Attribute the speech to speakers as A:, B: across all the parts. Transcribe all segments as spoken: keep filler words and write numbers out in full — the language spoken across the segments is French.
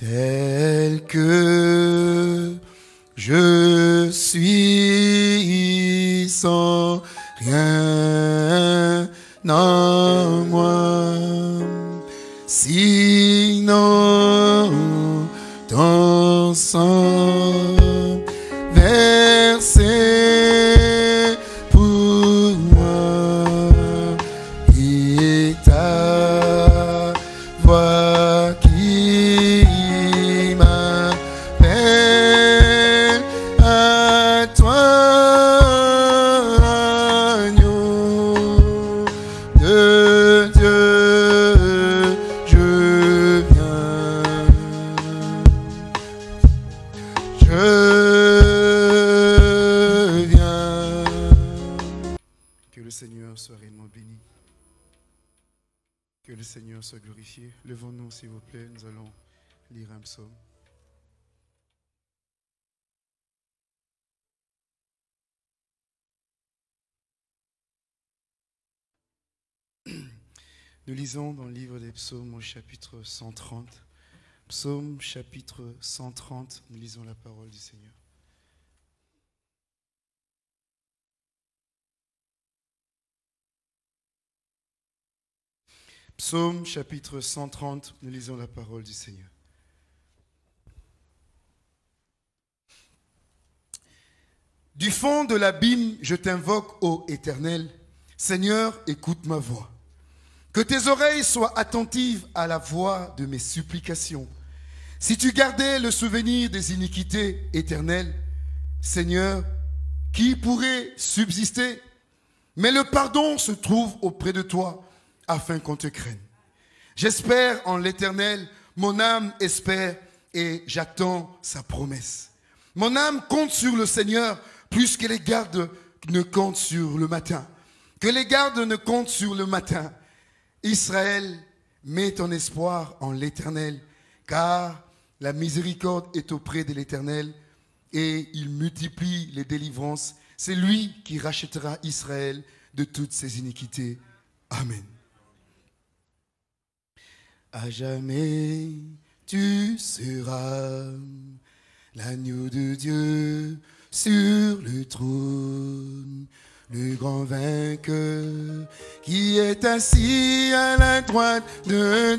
A: tel que je suis sans rien en moi, sinon ton sang versé pour moi et ta voix qui m'appelle à toi, agneau de Dieu, je viens, je viens. Que le Seigneur soit réellement béni. Que le Seigneur soit glorifié. Levons-nous, s'il vous plaît, nous allons lire un psaume. Nous lisons dans le livre des psaumes au chapitre cent trente. Psaume chapitre cent trente, nous lisons la parole du Seigneur. Psaume chapitre cent trente, nous lisons la parole du Seigneur. Du fond de l'abîme, je t'invoque, ô Éternel. Seigneur, écoute ma voix. Que tes oreilles soient attentives à la voix de mes supplications. Si tu gardais le souvenir des iniquités éternelles, Seigneur, qui pourrait subsister? Mais le pardon se trouve auprès de toi, afin qu'on te craigne. J'espère en l'Éternel, mon âme espère et j'attends sa promesse. Mon âme compte sur le Seigneur plus que les gardes ne comptent sur le matin. Que les gardes ne comptent sur le matin. Israël, mets ton espoir en l'Éternel, car la miséricorde est auprès de l'Éternel et il multiplie les délivrances. C'est lui qui rachètera Israël de toutes ses iniquités. Amen. À jamais, tu seras l'agneau de Dieu sur le trône, le grand vainqueur qui est assis à la droite de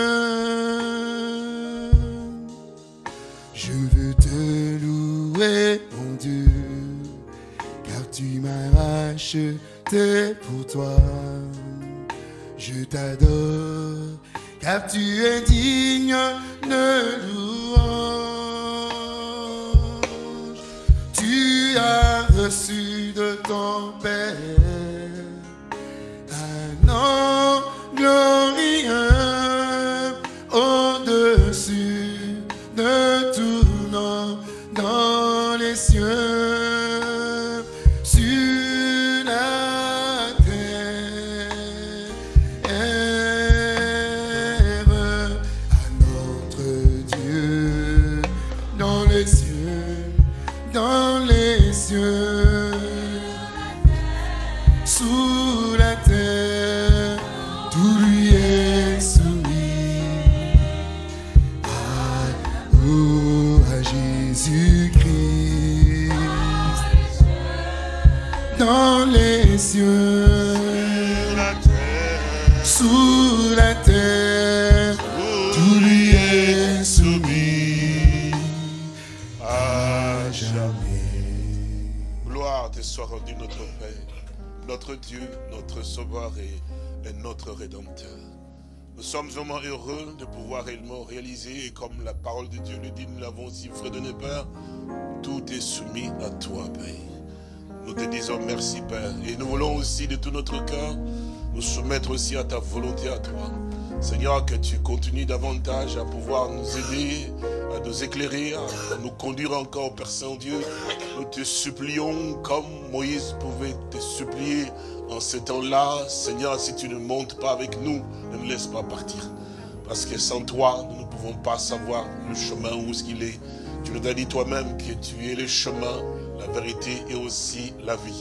A: Dieu. Je veux te louer, mon Dieu, car tu m'as racheté pour toi. Je t'adore, car tu es digne de louange. Tu as reçu de ton Père un nom glorieux au-dessus de tout nom dans les cieux, sur la terre, à notre Dieu, dans les cieux, dans les cieux, sous la terre, tout lui est soumis. À, oh, à Jésus-Christ, dans les cieux, sous la terre, tout lui est soumis à jamais.
B: Gloire te soit rendue, notre Père, notre Dieu, notre Sauveur et, et notre Rédempteur. Nous sommes vraiment heureux de pouvoir réellement réaliser, et comme la parole de Dieu le dit, nous l'avons aussi fredonné, Père, tout est soumis à toi, Père. Nous te disons merci, Père, et nous voulons aussi de tout notre cœur nous soumettre aussi à ta volonté, à toi. Seigneur, que tu continues davantage à pouvoir nous aider, à nous éclairer, à nous conduire encore, Père Saint-Dieu. Nous te supplions comme Moïse pouvait te supplier en ce temps-là. Seigneur, si tu ne montes pas avec nous, ne nous laisse pas partir. Parce que sans toi, nous ne pouvons pas savoir le chemin où est-ce qu'il est. Tu nous as dit toi-même que tu es le chemin, la vérité et aussi la vie.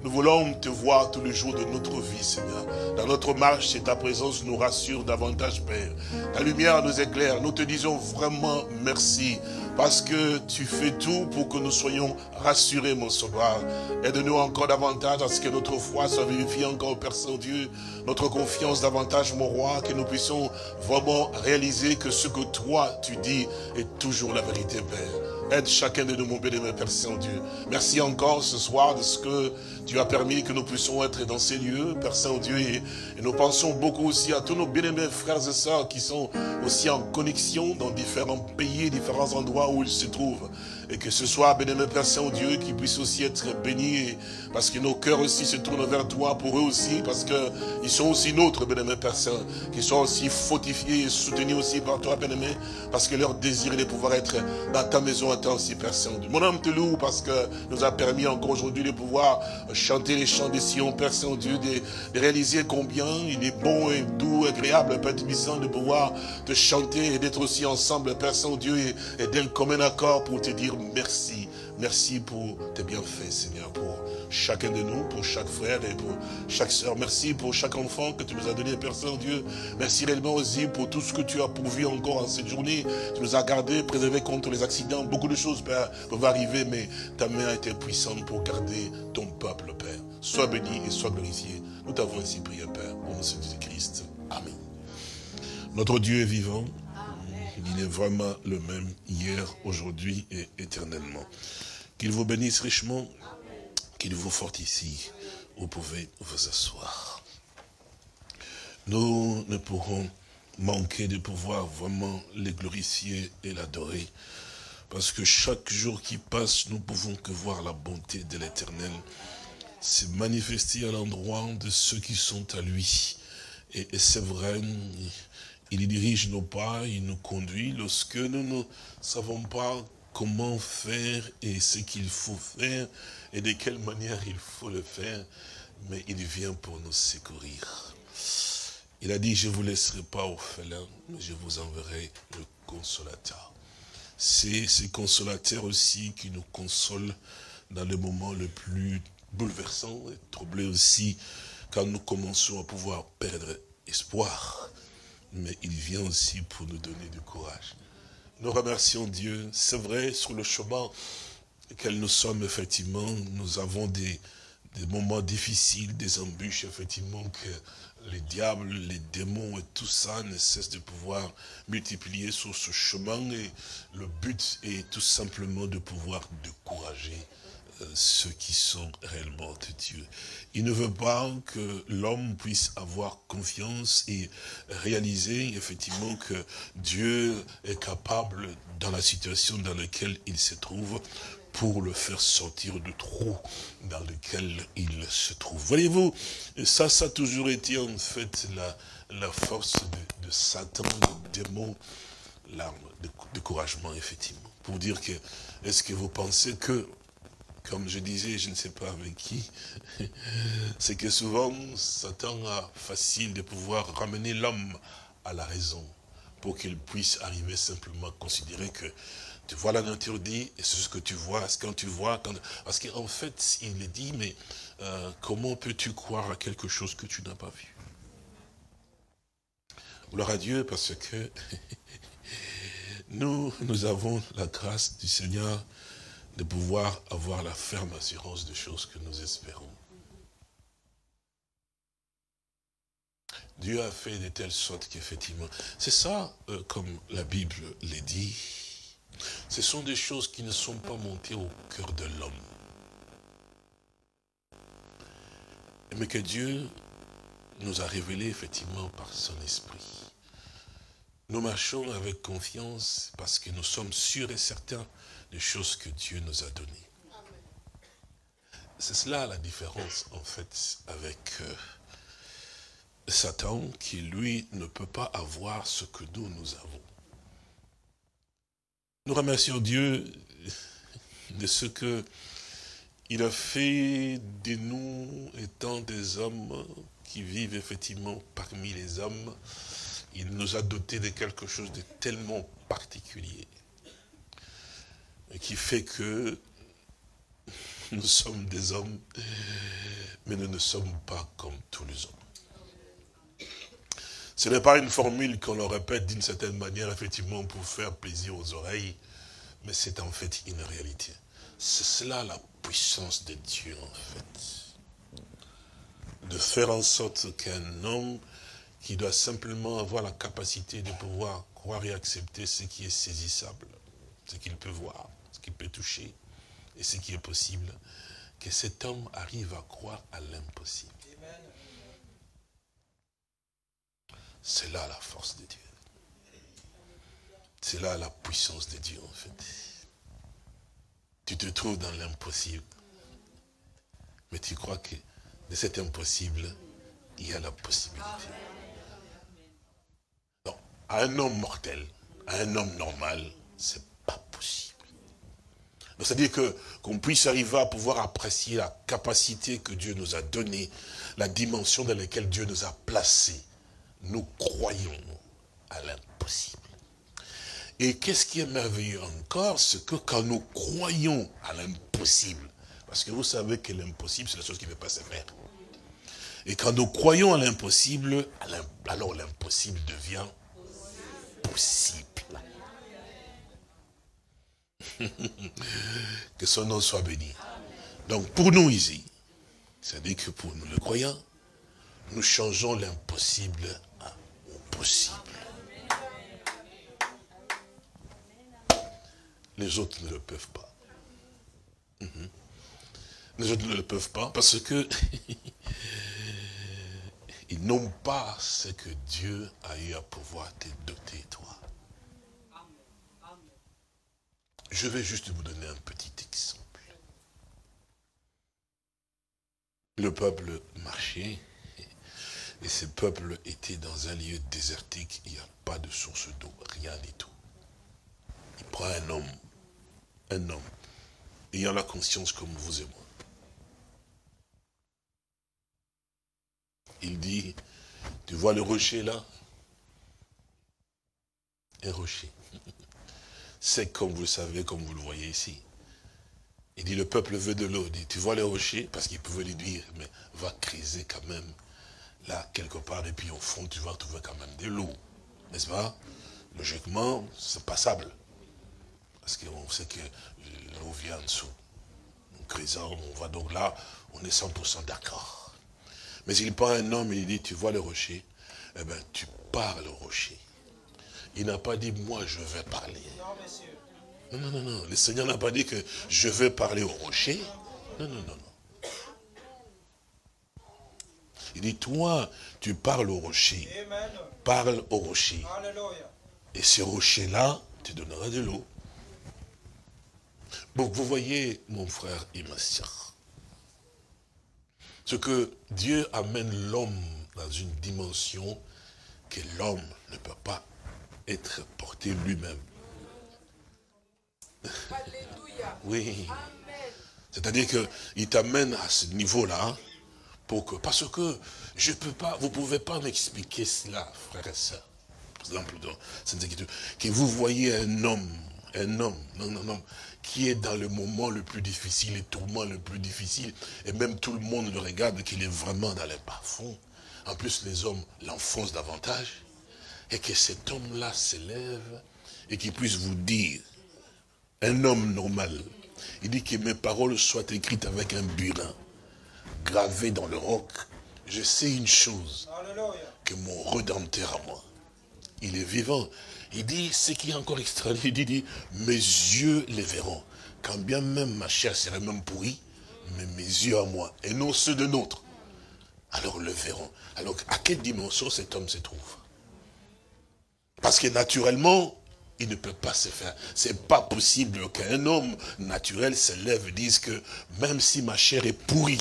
B: Nous voulons te voir tous les jours de notre vie, Seigneur. Dans notre marche, et ta présence nous rassure davantage, Père. Ta lumière nous éclaire. Nous te disons vraiment merci. Parce que tu fais tout pour que nous soyons rassurés, mon Sauveur. Aide-nous encore davantage à ce que notre foi soit vérifiée encore, Père Saint-Dieu. Notre confiance davantage, mon Roi, que nous puissions vraiment réaliser que ce que toi, tu dis est toujours la vérité, Père. Aide chacun de nous, mon bien-aimé Père Saint-Dieu. Merci encore ce soir de ce que tu as permis que nous puissions être dans ces lieux, Père Saint-Dieu. Et, et nous pensons beaucoup aussi à tous nos bien-aimés frères et sœurs qui sont aussi en connexion dans différents pays, différents endroits où ils se trouvent. Et que ce soit, bien-aimé Père Saint-Dieu, qu'ils puissent aussi être bénis, parce que nos cœurs aussi se tournent vers toi, pour eux aussi, parce qu'ils sont aussi nôtres, bien-aimé Père Saint, qui sont aussi fortifiés et soutenus aussi par toi, bien-aimé, parce que leur désir est de pouvoir être dans ta maison à toi aussi, Père Saint-Dieu. Mon âme te loue, parce que nous a permis encore aujourd'hui de pouvoir chanter les chants des Sion, Père Saint-Dieu, de, de réaliser combien il est bon et doux, agréable, Père Tibissant, de pouvoir te chanter et d'être aussi ensemble, Père Saint-Dieu, et, et d'un commun accord pour te dire merci. Merci pour tes bienfaits, Seigneur, pour chacun de nous, pour chaque frère et pour chaque sœur. Merci pour chaque enfant que tu nous as donné, Père Saint-Dieu. Merci réellement aussi pour tout ce que tu as pourvu encore en cette journée. Tu nous as gardés, préservés contre les accidents. Beaucoup de choses, Père, peuvent arriver, mais ta main a été puissante pour garder ton peuple, Père. Sois béni et sois glorifié. Nous t'avons ainsi prié, Père, au nom de Jésus-Christ. Amen. Notre Dieu est vivant. Il est vraiment le même hier, aujourd'hui et éternellement. Qu'il vous bénisse richement, qu'il vous fortifie. Vous pouvez vous asseoir. Nous ne pourrons manquer de pouvoir vraiment le glorifier et l'adorer. Parce que chaque jour qui passe, nous pouvons que voir la bonté de l'Éternel se manifester à l'endroit de ceux qui sont à lui. Et, et c'est vrai, il dirige nos pas, il nous conduit lorsque nous ne savons pas comment faire et ce qu'il faut faire et de quelle manière il faut le faire, mais il vient pour nous secourir. Il a dit, je ne vous laisserai pas orphelins, mais je vous enverrai le consolateur. C'est ce consolateur aussi qui nous console dans les moments les plus bouleversants et troublés aussi, quand nous commençons à pouvoir perdre espoir. Mais il vient aussi pour nous donner du courage. Nous remercions Dieu. C'est vrai, sur le chemin auquel nous sommes, effectivement, nous avons des, des moments difficiles, des embûches, effectivement, que les diables, les démons et tout ça ne cessent de pouvoir multiplier sur ce chemin. Et le but est tout simplement de pouvoir décourager ceux qui sont réellement de Dieu. Il ne veut pas que l'homme puisse avoir confiance et réaliser effectivement que Dieu est capable, dans la situation dans laquelle il se trouve, pour le faire sortir du trou dans lequel il se trouve. Voyez-vous, ça, ça a toujours été en fait la, la force de, de Satan, du démon, l'arme de découragement, effectivement. Pour dire que, est-ce que vous pensez que, comme je disais, je ne sais pas avec qui, c'est que souvent, Satan a facile de pouvoir ramener l'homme à la raison, pour qu'il puisse arriver simplement à considérer que tu vois la nature dit, et c'est ce que tu vois, c'est quand tu vois, quand... parce qu'en fait, il est dit, mais euh, comment peux-tu croire à quelque chose que tu n'as pas vu? Gloire à Dieu, parce que nous, nous avons la grâce du Seigneur de pouvoir avoir la ferme assurance des choses que nous espérons. Dieu a fait de telle sorte qu'effectivement, c'est ça, euh, comme la Bible le dit, ce sont des choses qui ne sont pas montées au cœur de l'homme. Mais que Dieu nous a révélé effectivement par son esprit. Nous marchons avec confiance parce que nous sommes sûrs et certains des choses que Dieu nous a données. C'est cela la différence en fait avec euh, Satan qui lui ne peut pas avoir ce que nous, nous avons. Nous remercions Dieu de ce que il a fait de nous étant des hommes qui vivent effectivement parmi les hommes. Il nous a dotés de quelque chose de tellement particulier qui fait que Nous sommes des hommes, mais nous ne sommes pas comme tous les hommes. Ce n'est pas une formule qu'on le répète d'une certaine manière, effectivement, pour faire plaisir aux oreilles, mais c'est en fait une réalité. C'est cela la puissance de Dieu, en fait. De faire en sorte qu'un homme qui doit simplement avoir la capacité de pouvoir croire et accepter ce qui est saisissable, ce qu'il peut voir, ce qu'il peut toucher, et ce qui est possible, que cet homme arrive à croire à l'impossible. C'est là la force de Dieu. C'est là la puissance de Dieu, en fait. Tu te trouves dans l'impossible, mais tu crois que de cet impossible, il y a la possibilité. Non, à un homme mortel, à un homme normal, c'est pas possible. C'est-à-dire que qu'on puisse arriver à pouvoir apprécier la capacité que Dieu nous a donnée, la dimension dans laquelle Dieu nous a placés. Nous croyons à l'impossible. Et qu'est-ce qui est merveilleux encore, c'est que quand nous croyons à l'impossible, parce que vous savez que l'impossible, c'est la chose qui ne peut pas se faire. Et quand nous croyons à l'impossible, alors l'impossible devient possible. Que son nom soit béni. Donc pour nous ici, c'est-à-dire que pour nous les croyants, nous changeons l'impossible au possible. Les autres ne le peuvent pas. Mm-hmm. Les autres ne le peuvent pas parce que ils n'ont pas ce que Dieu a eu à pouvoir te doter, toi. Je vais juste vous donner un petit exemple. Le peuple marchait, et ce peuple était dans un lieu désertique, il n'y a pas de source d'eau, rien du tout. Il prend un homme, un homme, ayant la conscience comme vous et moi. Il dit, tu vois le rocher là? Un rocher. C'est comme vous le savez, comme vous le voyez ici. Il dit, le peuple veut de l'eau. Il dit, tu vois le rocher? Parce qu'il pouvait lui dire, mais va creuser quand même, là, quelque part, et puis au fond, tu vas trouver quand même de l'eau. N'est-ce pas? Logiquement, c'est passable. Parce qu'on sait que l'eau vient en dessous. En creusant, on va donc là, on est cent pour cent d'accord. Mais il prend un homme et il dit, tu vois le rocher? Eh bien, tu parles au rocher. Il n'a pas dit, moi, je vais parler. Non, non, non, non. Le Seigneur n'a pas dit que je vais parler au rocher. Non, non, non, non. Il dit, toi, tu parles au rocher. Amen. Parle au rocher. Alléluia. Et ce rocher-là te donnera de l'eau. Donc, vous voyez, mon frère et ma soeur, ce que Dieu amène l'homme dans une dimension que l'homme ne peut pas être porté lui-même. Alléluia. Oui. C'est-à-dire qu'il t'amène à ce niveau-là, pour que, parce que je peux pas, vous ne pouvez pas m'expliquer cela, frères et sœurs. Par exemple, dans cette écriture, que vous voyez un homme, un homme, non, non, non, qui est dans le moment le plus difficile, les tourments le plus difficile, et même tout le monde le regarde, qu'il est vraiment dans les bas-fonds. En plus, les hommes l'enfoncent davantage. Et que cet homme-là s'élève et qu'il puisse vous dire, un homme normal, il dit que mes paroles soient écrites avec un burin, gravé dans le roc. Je sais une chose, que mon Rédempteur à moi, il est vivant. Il dit, ce qui est encore extraordinaire, il dit, mes yeux les verront. Quand bien même ma chair serait même pourrie, mais mes yeux à moi, et non ceux de nôtre, alors le verront. Alors, à quelle dimension cet homme se trouve? Parce que naturellement, il ne peut pas se faire. C'est pas possible qu'un homme naturel se lève et dise que même si ma chair est pourrie,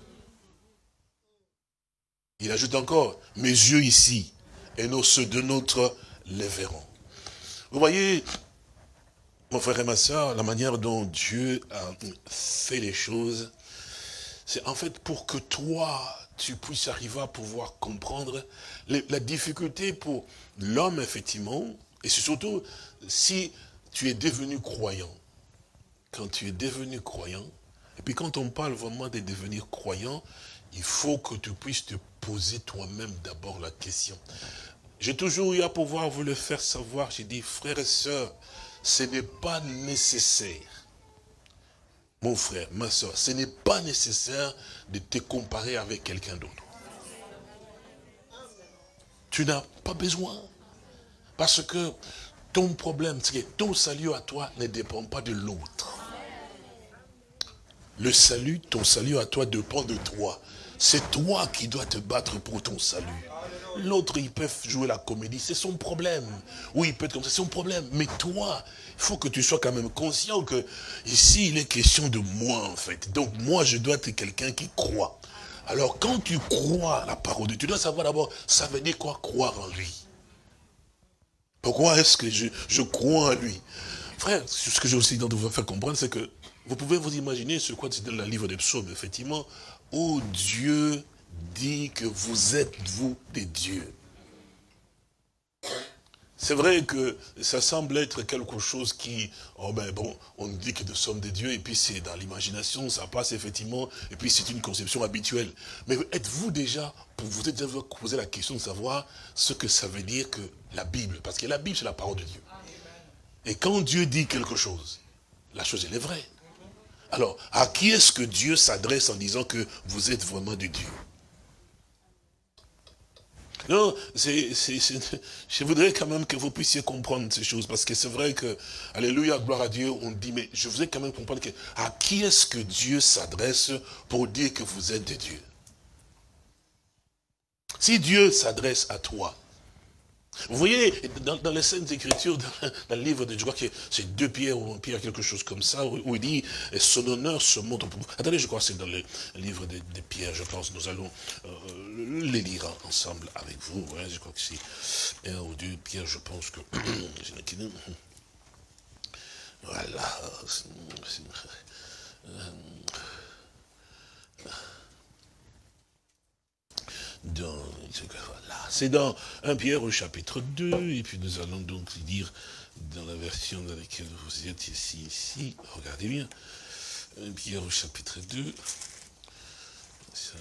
B: il ajoute encore, mes yeux ici, et non ceux de notre les verront. Vous voyez, mon frère et ma soeur, la manière dont Dieu a fait les choses, c'est en fait pour que toi, tu puisses arriver à pouvoir comprendre les, la difficulté pour l'homme, effectivement, et c'est surtout si tu es devenu croyant. Quand tu es devenu croyant, Et puis quand on parle vraiment de devenir croyant, il faut que tu puisses te poser toi-même d'abord la question. J'ai toujours eu à pouvoir vous le faire savoir. J'ai dit, frères et sœurs, ce n'est pas nécessaire. Mon frère, ma soeur, ce n'est pas nécessaire de te comparer avec quelqu'un d'autre. Tu n'as pas besoin. Parce que ton problème, c'est que ton salut à toi ne dépend pas de l'autre. Le salut, ton salut à toi dépend de toi. C'est toi qui dois te battre pour ton salut. L'autre, il peut jouer la comédie, c'est son problème. Oui, il peut être comme ça, c'est son problème. Mais toi, il faut que tu sois quand même conscient que ici, il est question de moi, en fait. Donc, moi, je dois être quelqu'un qui croit. Alors, quand tu crois à la parole de Dieu, tu dois savoir d'abord, ça veut dire quoi, croire en lui. Pourquoi est-ce que je, je crois en lui? Frère, ce que j'ai aussi envie de vous faire comprendre, c'est que vous pouvez vous imaginer ce quoi c'est dans le livre des psaumes, effectivement, où Dieu dit que vous êtes, vous, des dieux. C'est vrai que ça semble être quelque chose qui, oh ben bon, on dit que nous sommes des dieux, et puis c'est dans l'imagination, ça passe effectivement, et puis c'est une conception habituelle. Mais êtes-vous déjà, pour vous êtes déjà posé la question de savoir ce que ça veut dire que la Bible, parce que la Bible c'est la parole de Dieu. Et quand Dieu dit quelque chose, la chose elle est vraie. Alors, à qui est-ce que Dieu s'adresse en disant que vous êtes vraiment des dieux? Non, c'est, c'est, c'est, je voudrais quand même que vous puissiez comprendre ces choses, parce que c'est vrai que, alléluia, gloire à Dieu, on dit, mais je voudrais quand même comprendre que, à qui est-ce que Dieu s'adresse pour dire que vous êtes des dieux? Si Dieu s'adresse à toi, vous voyez, dans, dans les Saintes Écritures, dans, dans le livre de, je crois que c'est deux Pierre ou un Pierre, quelque chose comme ça, où, où il dit, son honneur se montre pour vous. Attendez, je crois que c'est dans le livre de, de Pierre, je pense, nous allons euh, les lire ensemble avec vous. Ouais, je crois que c'est un ou deux Pierre, je pense que... voilà. Dans, voilà, c'est dans un Pierre au chapitre deux, et puis nous allons donc lire dans la version dans laquelle vous êtes ici, ici, regardez bien, un Pierre au chapitre deux, ça,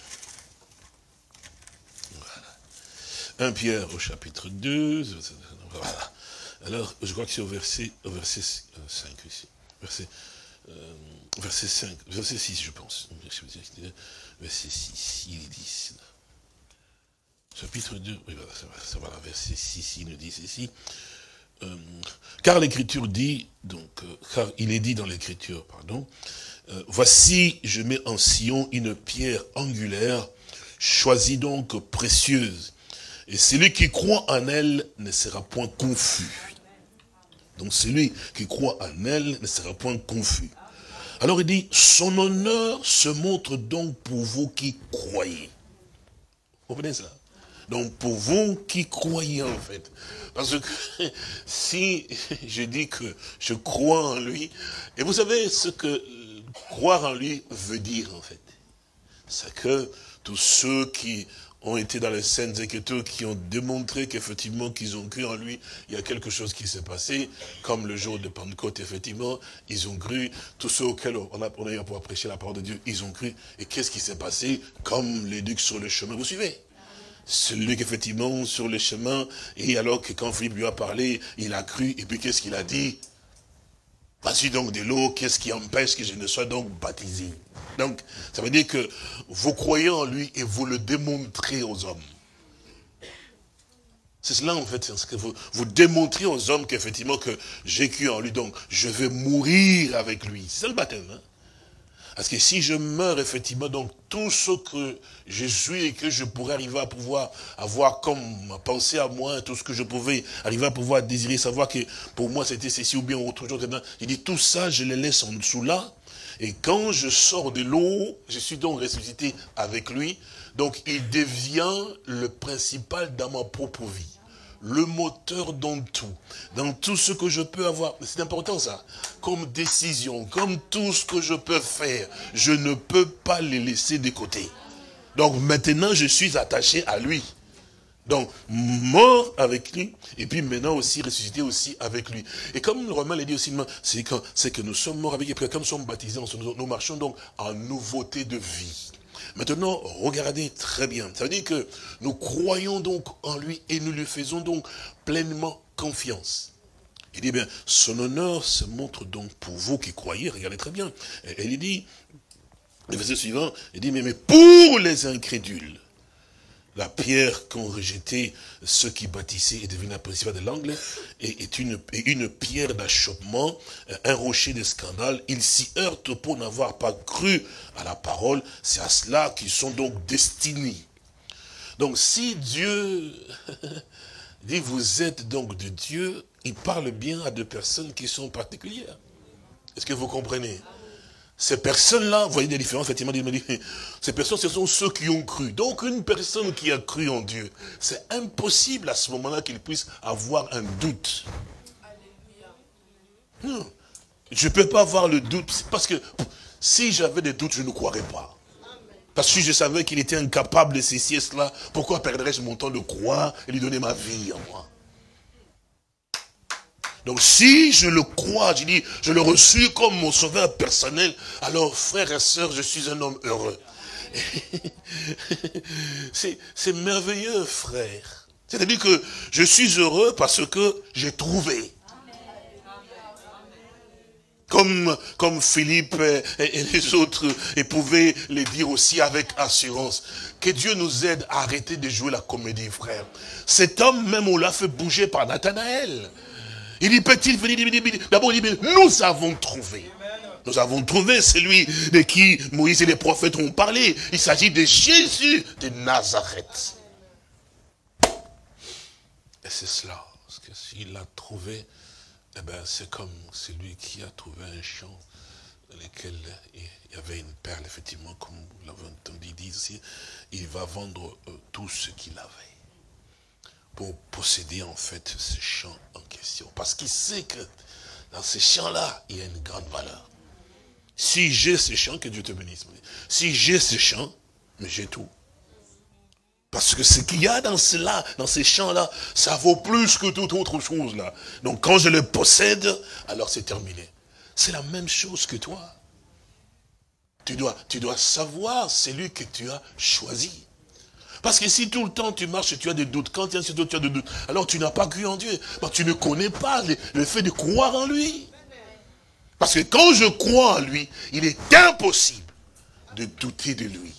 B: voilà, un Pierre au chapitre deux, voilà, alors je crois que c'est au verset, au verset cinq ici, verset, euh, verset cinq, verset six je pense, verset six, il dit, chapitre deux, oui, voilà, ça va, ça va, verset six, il nous dit ceci. Euh, car l'Écriture dit, donc, euh, car il est dit dans l'Écriture, pardon, euh, voici, je mets en Sion une pierre angulaire, choisie donc précieuse, et celui qui croit en elle ne sera point confus. Donc celui qui croit en elle ne sera point confus. Alors il dit, son honneur se montre donc pour vous qui croyez. Vous comprenez cela? Donc pour vous qui croyez en fait. Parce que si je dis que je crois en lui, et vous savez ce que croire en lui veut dire en fait. C'est que tous ceux qui ont été dans les Saintes Écritures, qui ont démontré qu'effectivement qu'ils ont cru en lui, il y a quelque chose qui s'est passé, comme le jour de Pentecôte, effectivement, ils ont cru, tous ceux auxquels on a, on a eu à pouvoir prêcher la parole de Dieu, ils ont cru, et qu'est-ce qui s'est passé? Comme les ducs sur le chemin, vous suivez? Celui qui, effectivement, sur le chemin, et alors que quand Philippe lui a parlé, il a cru, et puis qu'est-ce qu'il a dit? Voici donc de l'eau, qu'est-ce qui empêche que je ne sois donc baptisé? Donc, ça veut dire que vous croyez en lui et vous le démontrez aux hommes. C'est cela en fait, c'est que vous, vous démontrez aux hommes qu'effectivement que j'ai cru en lui, donc je vais mourir avec lui. C'est le baptême, hein? Parce que si je meurs, effectivement, donc tout ce que je suis et que je pourrais arriver à pouvoir avoir comme pensée à moi, tout ce que je pouvais arriver à pouvoir désirer, savoir que pour moi c'était ceci ou bien autre chose, il dit tout ça, je les laisse en dessous là, et quand je sors de l'eau, je suis donc ressuscité avec lui, donc il devient le principal dans ma propre vie. Le moteur dans tout, dans tout ce que je peux avoir, c'est important ça, comme décision, comme tout ce que je peux faire, je ne peux pas les laisser de côté. Donc maintenant je suis attaché à lui. Donc, mort avec lui, et puis maintenant aussi ressuscité aussi avec lui. Et comme le Romain l'a dit aussi, c'est que, c'est que nous sommes morts avec lui, et puis comme nous sommes baptisés, nous, nous marchons donc en nouveauté de vie. Maintenant, regardez très bien. Ça veut dire que nous croyons donc en lui et nous lui faisons donc pleinement confiance. Il dit bien, son honneur se montre donc pour vous qui croyez, regardez très bien. Et il dit, le verset suivant, il dit, mais, mais pour les incrédules, la pierre qu'ont rejeté ceux qui bâtissaient est devenue la principale de l'angle, et est une, est une pierre d'achoppement, un rocher de scandale. Ils s'y heurtent pour n'avoir pas cru à la parole. C'est à cela qu'ils sont donc destinés. Donc si Dieu dit vous êtes donc de Dieu, il parle bien à deux personnes qui sont particulières. Est-ce que vous comprenez? Ces personnes-là, vous voyez des différences, effectivement, ces personnes, ce sont ceux qui ont cru. Donc, une personne qui a cru en Dieu, c'est impossible à ce moment-là qu'il puisse avoir un doute. Non, je ne peux pas avoir le doute, parce que si j'avais des doutes, je ne croirais pas. Parce que si je savais qu'il était incapable de ceci et cela, pourquoi perdrais-je mon temps de croire et lui donner ma vie à moi? Donc si je le crois, je dis, je le reçus comme mon sauveur personnel, alors frères et sœurs, je suis un homme heureux. C'est merveilleux, frère. C'est-à-dire que je suis heureux parce que j'ai trouvé. Comme, comme Philippe et, et les autres et pouvaient le dire aussi avec assurance. Que Dieu nous aide à arrêter de jouer la comédie, frère. Cet homme, même, on l'a fait bouger par Nathanaël. Il dit, peut-il venir, d'abord il dit, nous avons trouvé. Nous avons trouvé celui de qui Moïse et les prophètes ont parlé. Il s'agit de Jésus de Nazareth. Et c'est cela. Parce que s'il l'a trouvé, eh ben, c'est comme celui qui a trouvé un champ dans lequel il y avait une perle, effectivement, comme vous l'avez entendu dire ici. Il va vendre euh, tout ce qu'il avait pour posséder en fait ce champ en question. Parce qu'il sait que dans ce champ-là, il y a une grande valeur. Si j'ai ce champ, que Dieu te bénisse. Si j'ai ce champ, mais j'ai tout. Parce que ce qu'il y a dans cela, dans ces champs-là, ça vaut plus que toute autre chose là. Donc quand je le possède, alors c'est terminé. C'est la même chose que toi. Tu dois, tu dois savoir celui que tu as choisi. Parce que si tout le temps tu marches et tu as des doutes, quand tu as des doutes, tu as des doutes, alors tu n'as pas cru en Dieu. Parce que tu ne connais pas le, le fait de croire en lui. Parce que quand je crois en lui, il est impossible de douter de lui.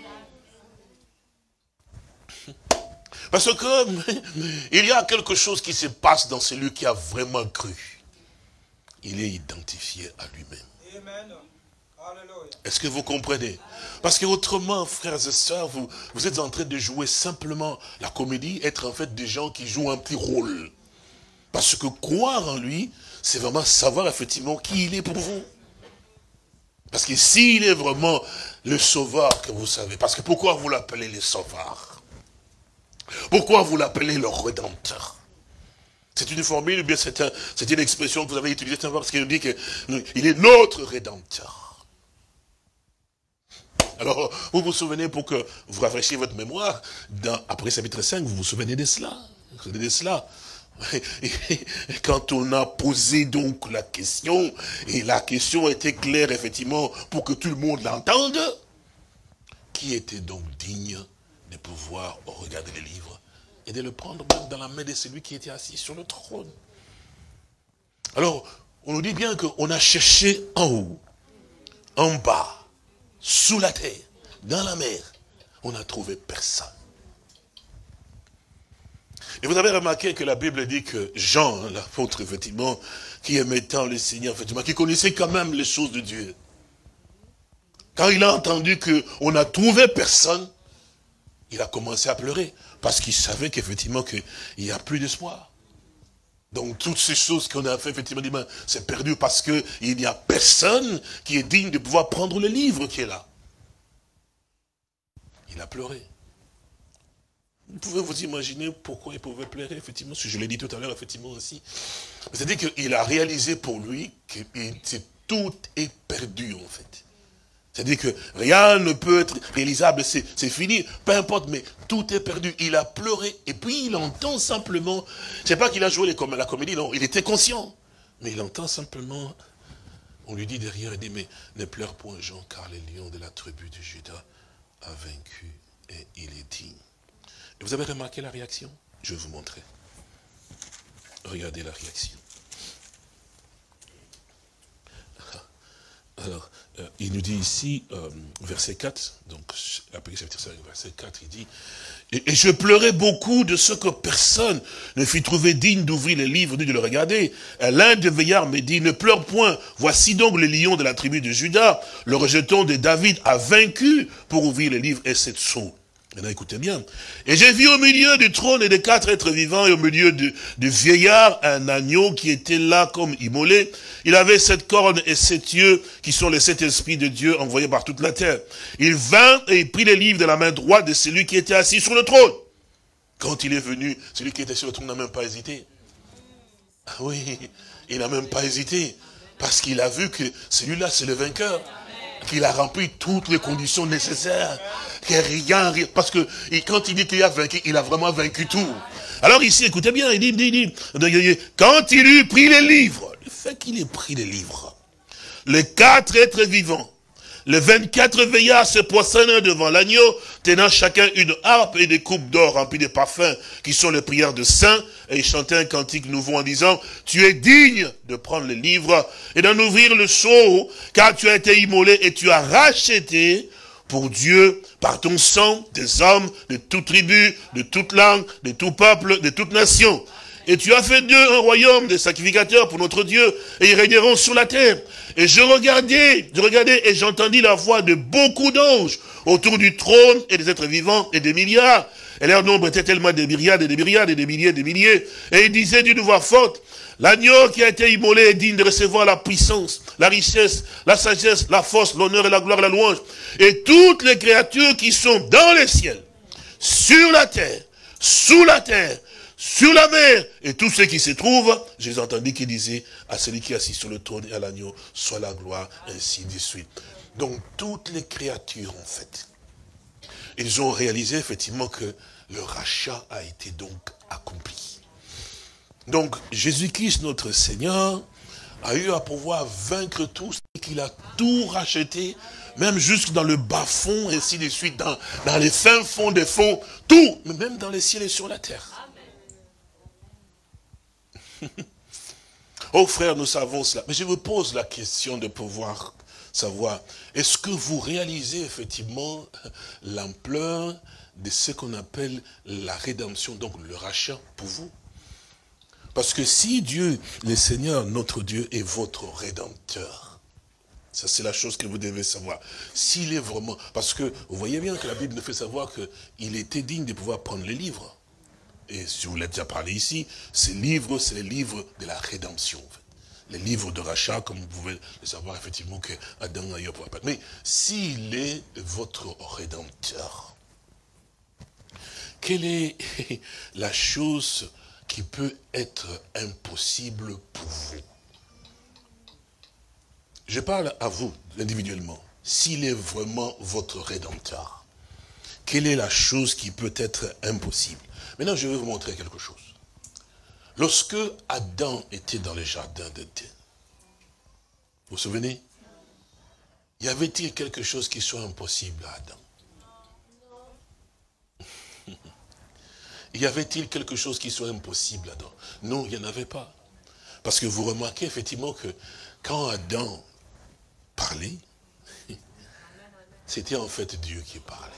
B: Parce que il y a quelque chose qui se passe dans celui qui a vraiment cru. Il est identifié à lui-même. Est-ce que vous comprenez? Parce que autrement, frères et sœurs, vous, vous êtes en train de jouer simplement la comédie, être en fait des gens qui jouent un petit rôle. Parce que croire en lui, c'est vraiment savoir effectivement qui il est pour vous. Parce que s'il est vraiment le sauveur que vous savez, parce que pourquoi vous l'appelez le sauveur? Pourquoi vous l'appelez le rédempteur? C'est une formule, ou bien c'est un, une expression que vous avez utilisée, parce qu'il dit qu'il est notre rédempteur. Alors, vous vous souvenez, pour que vous rafraîchiez votre mémoire, dans, après chapitre cinq, vous vous souvenez de cela. Vous vous souvenez de cela. Et quand on a posé donc la question, et la question était claire, effectivement, pour que tout le monde l'entende, qui était donc digne de pouvoir regarder le livre et de le prendre même dans la main de celui qui était assis sur le trône? Alors, on nous dit bien qu'on a cherché en haut, en bas, sous la terre, dans la mer, on n'a trouvé personne. Et vous avez remarqué que la Bible dit que Jean, l'apôtre, effectivement, qui aimait tant le Seigneur, effectivement, qui connaissait quand même les choses de Dieu, quand il a entendu qu'on n'a trouvé personne, il a commencé à pleurer, parce qu'il savait qu'effectivement, qu'il n'y a plus d'espoir. Donc toutes ces choses qu'on a fait, effectivement, c'est perdu parce qu'il n'y a personne qui est digne de pouvoir prendre le livre qui est là. Il a pleuré. Vous pouvez vous imaginer pourquoi il pouvait pleurer, effectivement, ce que je l'ai dit tout à l'heure, effectivement aussi. C'est-à-dire qu'il a réalisé pour lui que tout est perdu, en fait. C'est-à-dire que rien ne peut être réalisable, c'est fini, peu importe, mais tout est perdu. Il a pleuré, et puis il entend simplement, c'est pas qu'il a joué les com la comédie, non, il était conscient. Mais il entend simplement, on lui dit derrière, il dit, mais ne pleure point Jean, car le lion de la tribu de Juda a vaincu, et il est digne. Et vous avez remarqué la réaction? Je vais vous montrer. Regardez la réaction. Alors, euh, il nous dit ici, euh, verset quatre, donc, après chapitre cinq, verset quatre, il dit, et, et je pleurais beaucoup de ce que personne ne fut trouvé digne d'ouvrir les livres ni de le regarder. L'un des veillards me dit, ne pleure point, voici donc le lion de la tribu de Juda, le rejeton de David a vaincu pour ouvrir les livres et cette sceau. Maintenant, écoutez bien. Et j'ai vu au milieu du trône et des quatre êtres vivants et au milieu du, du vieillard un agneau qui était là comme immolé. Il avait sept cornes et sept yeux qui sont les sept esprits de Dieu envoyés par toute la terre. Il vint et il prit les livres de la main droite de celui qui était assis sur le trône. Quand il est venu, celui qui était sur le trône n'a même pas hésité. Ah oui, il n'a même pas hésité. Parce qu'il a vu que celui-là, c'est le vainqueur. Qu'il a rempli toutes les conditions nécessaires. Qu'il n'y a rien, parce que quand il dit qu'il a vaincu, il a vraiment vaincu tout. Alors ici, écoutez bien, il dit, il dit, il dit quand il eut pris les livres, le fait qu'il ait pris les livres, les quatre êtres vivants, les vingt-quatre veillards se prosternèrent devant l'agneau, tenant chacun une harpe et des coupes d'or remplies de parfums, qui sont les prières de saints, et ils chantaient un cantique nouveau en disant, tu es digne de prendre les livres et d'en ouvrir le sceau, car tu as été immolé et tu as racheté pour Dieu, par ton sang, des hommes de toute tribu, de toute langue, de tout peuple, de toute nation. Et tu as fait d'eux un royaume de sacrificateurs pour notre Dieu, et ils régneront sur la terre. Et je regardais, je regardais, et j'entendis la voix de beaucoup d'anges autour du trône, et des êtres vivants, et des milliards. Et leur nombre était tellement des myriades, et des myriades, et des milliers, des milliers. Et ils disaient d'une voix forte, l'agneau qui a été immolé est digne de recevoir la puissance, la richesse, la sagesse, la force, l'honneur et la gloire et la louange. Et toutes les créatures qui sont dans les ciels, sur la terre, sous la terre, sur la mer, et tous ceux qui se trouvent, je les entendis qui disaient à celui qui est assis sur le trône et à l'agneau, soit la gloire, ainsi de suite. Donc toutes les créatures, en fait, ils ont réalisé effectivement que le rachat a été donc accompli. Donc, Jésus-Christ, notre Seigneur, a eu à pouvoir vaincre tout, et qu'il a tout racheté, même jusque dans le bas-fond, et ainsi de suite, dans, dans les fins fonds des fonds, tout, mais même dans les ciels et sur la terre. Oh frère, nous savons cela. Mais je vous pose la question de pouvoir savoir, est-ce que vous réalisez effectivement l'ampleur de ce qu'on appelle la rédemption, donc le rachat pour vous? Parce que si Dieu, le Seigneur, notre Dieu, est votre rédempteur, ça c'est la chose que vous devez savoir. S'il est vraiment... Parce que vous voyez bien que la Bible nous fait savoir qu'il était digne de pouvoir prendre les livres. Et si vous l'avez déjà parlé ici, ces livres, c'est les livres de la rédemption. En fait. Les livres de rachat, comme vous pouvez le savoir effectivement que Adam a eu à pouvoir. Mais s'il est votre rédempteur, quelle est la chose qui peut être impossible pour vous? Je parle à vous, individuellement. S'il est vraiment votre rédempteur, quelle est la chose qui peut être impossible? Maintenant, je vais vous montrer quelque chose. Lorsque Adam était dans le jardin d'Éden, vous vous souvenez? Y avait-il quelque chose qui soit impossible à Adam? Y avait-il quelque chose qui soit impossible à Adam? Non, il n'y en avait pas. Parce que vous remarquez effectivement que quand Adam parlait, c'était en fait Dieu qui parlait.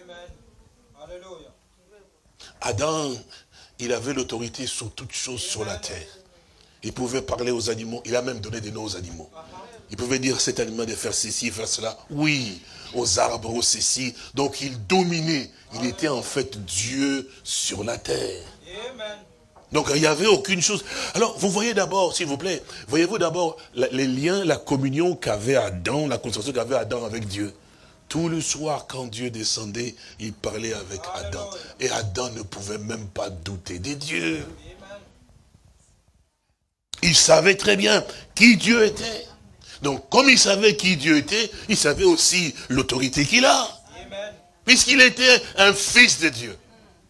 B: Adam, il avait l'autorité sur toutes choses sur la terre. Il pouvait parler aux animaux. Il a même donné des noms aux animaux. Il pouvait dire cet animal de faire ceci, faire cela. Oui, aux arbres, aux ceci. Donc il dominait. Il était en fait Dieu sur la terre. Donc il n'y avait aucune chose. Alors vous voyez d'abord, s'il vous plaît, voyez-vous d'abord les liens, la communion qu'avait Adam, la conversation qu'avait Adam avec Dieu. Tout le soir, quand Dieu descendait, il parlait avec Adam. Et Adam ne pouvait même pas douter de Dieu. Il savait très bien qui Dieu était. Donc, comme il savait qui Dieu était, il savait aussi l'autorité qu'il a. Puisqu'il était un fils de Dieu.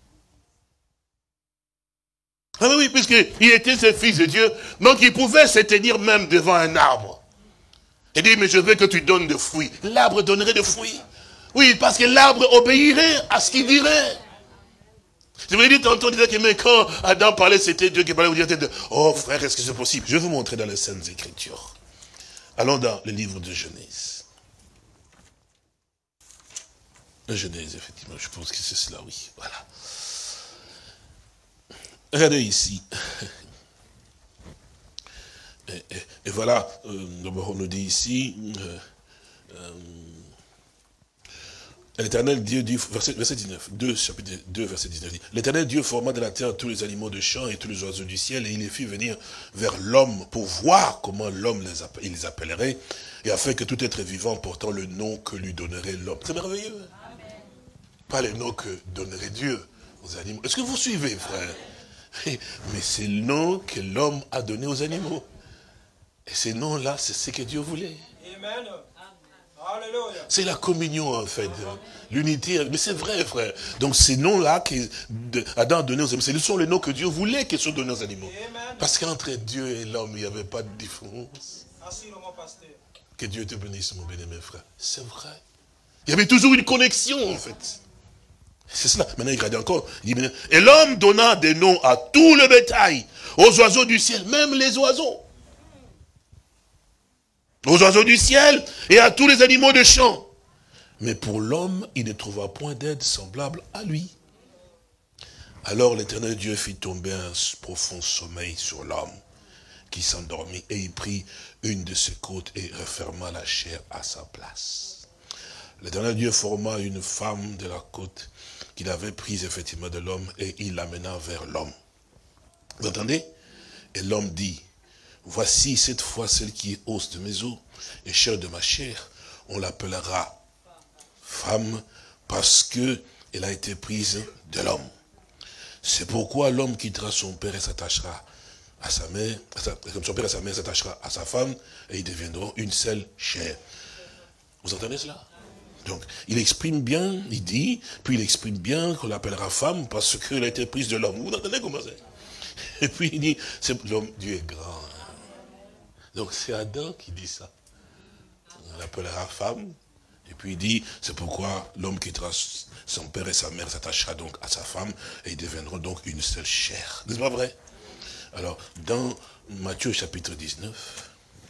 B: Ah oui, puisqu'il était ce fils de Dieu, donc il pouvait se tenir même devant un arbre. Et dire, mais je veux que tu donnes des fruits. L'arbre donnerait des fruits. Oui, parce que l'arbre obéirait à ce qu'il dirait. Je vous ai dit tantôt, que mais quand Adam parlait, c'était Dieu qui parlait, vous dites, oh frère, est-ce que c'est possible? Je vais vous montrer dans les Saintes Écritures. Allons dans le livre de Genèse. La Genèse, effectivement, je pense que c'est cela, oui. Voilà. Regardez ici. Et, et, et voilà, euh, d'abord on nous dit ici, euh, euh, l'Éternel Dieu dit, verset, verset dix-neuf, deux, chapitre deux, verset dix-neuf, dit, l'Éternel Dieu forma de la terre tous les animaux de champ et tous les oiseaux du ciel, et il les fit venir vers l'homme pour voir comment l'homme les, appel, il les appellerait, et afin que tout être vivant portant le nom que lui donnerait l'homme. C'est merveilleux. Amen. Pas le nom que donnerait Dieu aux animaux. Est-ce que vous suivez, frère? Mais c'est le nom que l'homme a donné aux animaux. Et ces noms-là, c'est ce que Dieu voulait. Amen. C'est la communion, en fait. L'unité. Mais c'est vrai, frère. Donc, ces noms-là qu'Adam a donnés aux animaux, ce sont les noms que Dieu voulait qu'ils soient donnés aux animaux. Parce qu'entre Dieu et l'homme, il n'y avait pas de différence. Que Dieu te bénisse, mon bien-aimé frère. C'est vrai. Il y avait toujours une connexion, en fait. C'est cela. Maintenant, il regarde encore. Il dit, et l'homme donna des noms à tout le bétail, aux oiseaux du ciel, même les oiseaux. Aux oiseaux du ciel et à tous les animaux de champ. Mais pour l'homme, il ne trouva point d'aide semblable à lui. Alors l'Éternel Dieu fit tomber un profond sommeil sur l'homme, qui s'endormit, et il prit une de ses côtes et referma la chair à sa place. L'Éternel Dieu forma une femme de la côte qu'il avait prise effectivement de l'homme, et il l'amena vers l'homme. Vous entendez? Et l'homme dit, voici cette fois celle qui est os de mes os et chair de ma chair, on l'appellera femme parce que elle a été prise de l'homme. C'est pourquoi l'homme quittera son père et s'attachera à sa mère, à sa, comme son père et sa mère s'attachera à sa femme, et ils deviendront une seule chair. Vous entendez cela? Donc, il exprime bien, il dit, puis il exprime bien qu'on l'appellera femme parce qu'elle a été prise de l'homme. Vous entendez comment c'est? Et puis il dit, l'homme, Dieu est grand. Donc c'est Adam qui dit ça. On l'appellera femme. Et puis il dit, c'est pourquoi l'homme quittera son père et sa mère, s'attachera donc à sa femme, et ils deviendront donc une seule chair. N'est-ce pas vrai? Alors, dans Matthieu chapitre dix-neuf,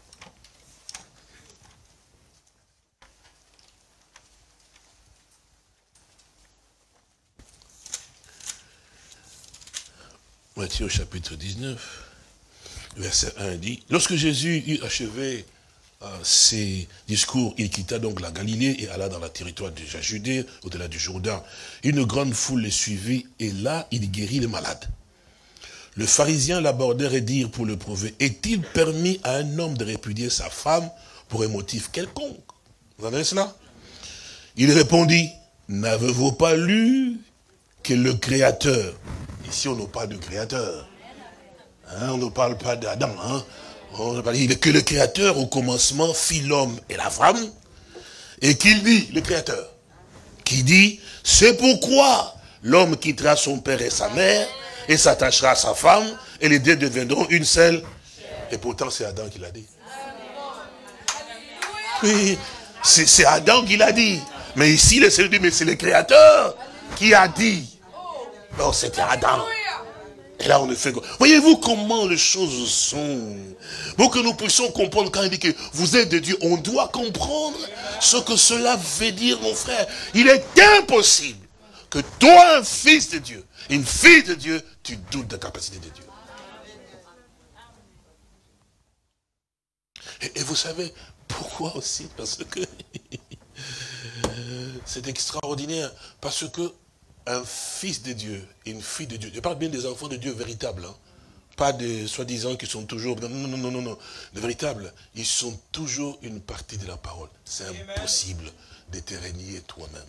B: Matthieu chapitre dix-neuf, verset un dit, lorsque Jésus eut achevé euh, ses discours, il quitta donc la Galilée et alla dans le territoire de la Judée, au-delà du Jourdain. Une grande foule le suivit et là, il guérit les malades. Le pharisien l'abordèrent et dirent pour le prouver, est-il permis à un homme de répudier sa femme pour un motif quelconque? Vous entendez cela? Il répondit, n'avez-vous pas lu que le Créateur, ici on ne parle de Créateur, hein, on ne parle pas d'Adam, hein, on parle que le Créateur au commencement fit l'homme et la femme, et qu'il dit, le Créateur, qui dit, c'est pourquoi l'homme quittera son père et sa mère, et s'attachera à sa femme, et les deux deviendront une seule. Et pourtant c'est Adam qui l'a dit. Oui, c'est Adam qui l'a dit. Mais ici, le Seigneur dit, mais c'est le Créateur qui a dit. Non, c'était Adam. Et là, on ne fait quoi? Voyez-vous comment les choses sont. Pour que nous puissions comprendre, quand il dit que vous êtes de Dieu, on doit comprendre ce que cela veut dire, mon frère. Il est impossible que toi, un fils de Dieu, une fille de Dieu, tu doutes de la capacité de Dieu. Et, et vous savez pourquoi aussi? Parce que c'est extraordinaire. Parce que un fils de Dieu, une fille de Dieu, je parle bien des enfants de Dieu véritables, hein, pas des soi-disant qui sont toujours, non, non, non, non, non, les véritables, ils sont toujours une partie de la parole. C'est impossible de te régner toi-même.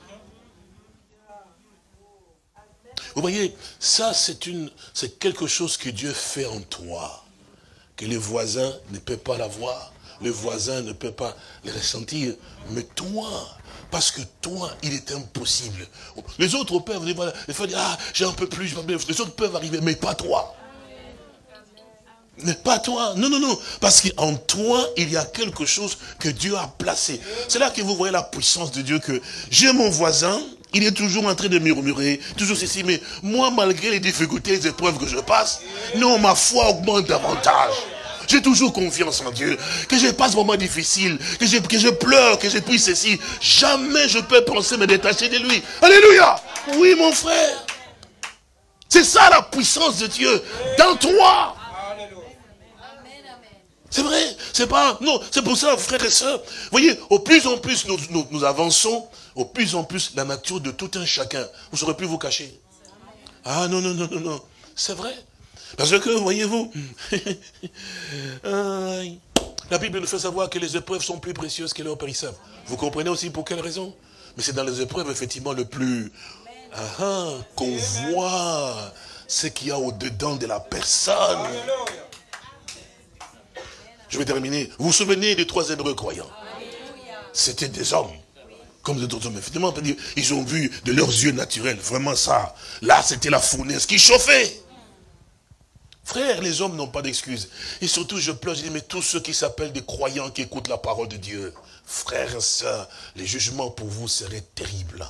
B: Vous voyez, ça c'est une, c'est quelque chose que Dieu fait en toi, que les voisins ne peuvent pas l'avoir, le voisin ne peut pas le ressentir. Mais toi, parce que toi, il est impossible. Les autres peuvent dire, voilà, les fois dire, ah, j'ai un peu plus, les autres peuvent arriver, mais pas toi. Mais pas toi. Non, non, non. Parce qu'en toi, il y a quelque chose que Dieu a placé. C'est là que vous voyez la puissance de Dieu, que j'ai mon voisin, il est toujours en train de murmurer, toujours ceci, mais moi, malgré les difficultés, les épreuves que je passe, non, ma foi augmente davantage. J'ai toujours confiance en Dieu. Que je passe un moment difficile, que je, que je pleure, que je puisse ceci, jamais je peux penser me détacher de lui. Alléluia. Oui, mon frère. C'est ça la puissance de Dieu dans toi. C'est vrai, c'est pas, non, c'est pour ça, frères et sœurs, vous voyez, au plus en plus nous, nous, nous avançons, au plus en plus la nature de tout un chacun, vous ne saurez plus vous cacher. Ah non, non, non, non, non, c'est vrai. Parce que, voyez-vous, la Bible nous fait savoir que les épreuves sont plus précieuses que l'or périssable. Vous comprenez aussi pour quelle raison? Mais c'est dans les épreuves, effectivement, le plus, ah, ah, qu'on voit ce qu'il y a au-dedans de la personne. Je vais terminer. Vous vous souvenez des trois Hébreux croyants? C'était des hommes. Comme d'autres hommes. Effectivement, ils ont vu de leurs yeux naturels. Vraiment ça. Là, c'était la fournaise qui chauffait. Frères, les hommes n'ont pas d'excuses. Et surtout, je pleure, je dis, mais tous ceux qui s'appellent des croyants, qui écoutent la parole de Dieu, frères et sœurs, les jugements pour vous seraient terribles.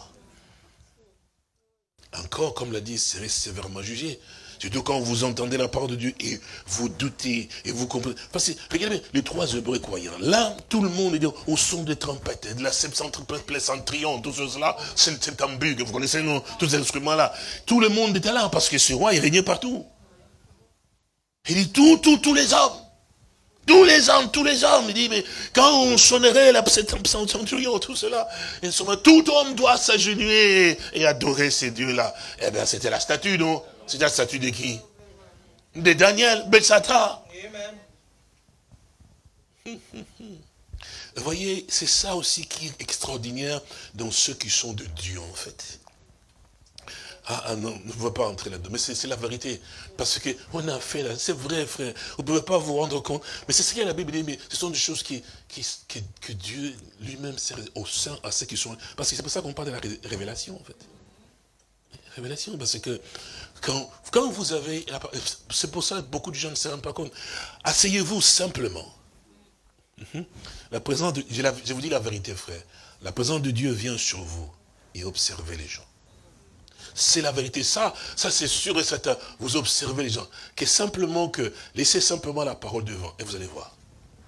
B: Encore, comme l'a dit, seraient sévèrement jugés. Surtout quand vous entendez la parole de Dieu et vous doutez et vous comprenez. Parce que, regardez, les trois Hébreux croyants, là, tout le monde est dit, au son des trompettes, de la septentrion, tout cela, c'est le tambour, vous connaissez, non, tous ces instruments-là. Tout le monde était là parce que ce roi, il régnait partout. Il dit, tout, tout, tous les hommes. Tous les hommes, tous les hommes. Il dit, mais quand on sonnerait la septentrion, tout cela, tout homme doit s'agenouiller et adorer ces dieux-là. Eh bien, c'était la statue, non? C'est la statue de qui? De Daniel, Belshazzar. Vous voyez, c'est ça aussi qui est extraordinaire dans ceux qui sont de Dieu, en fait. Ah, ah non, ne pouvez pas entrer là-dedans, mais c'est la vérité. Parce que on a fait là, c'est vrai, frère. Vous ne pouvez pas vous rendre compte. Mais c'est ce que la Bible dit, mais ce sont des choses qui, qui, que, que Dieu lui-même sert au sein à ceux qui sont. Parce que c'est pour ça qu'on parle de la révélation, en fait. Révélation, parce que quand, quand vous avez, c'est pour ça que beaucoup de gens ne se rendent pas compte. Asseyez-vous simplement. La présence de, je, la, je vous dis la vérité, frère. La présence de Dieu vient sur vous et observez les gens. C'est la vérité. Ça, ça c'est sûr et certain. Vous observez les gens. Que simplement que, laissez simplement la parole devant et vous allez voir.